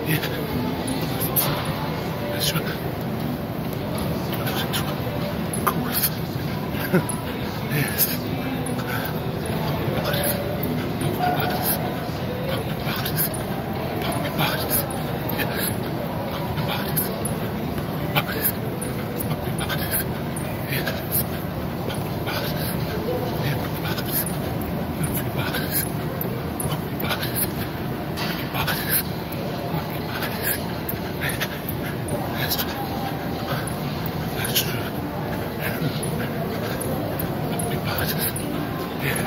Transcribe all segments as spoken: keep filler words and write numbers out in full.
Yeah. That's true. That's true. Of course. Yes. Bodies. Bodies. Bodies. Bodies. Yes. Bodies. Bodies. Bodies. Yes. Bodies. Bodies. Bodies. Bodies. Bodies. That's true. That's true. Bodies. Yeah.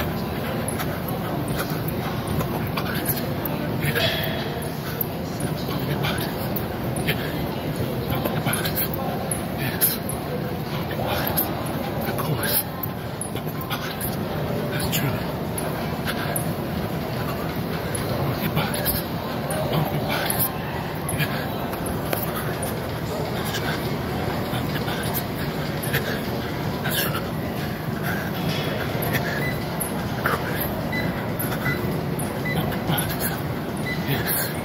Bodies. Yeah. Bodies. Yeah. Bodies. Yes. Bodies. Of course. Bodies. That's true. Bodies. Bodies. Yeah. That's true. Bodies. Yeah. That's true. Yes.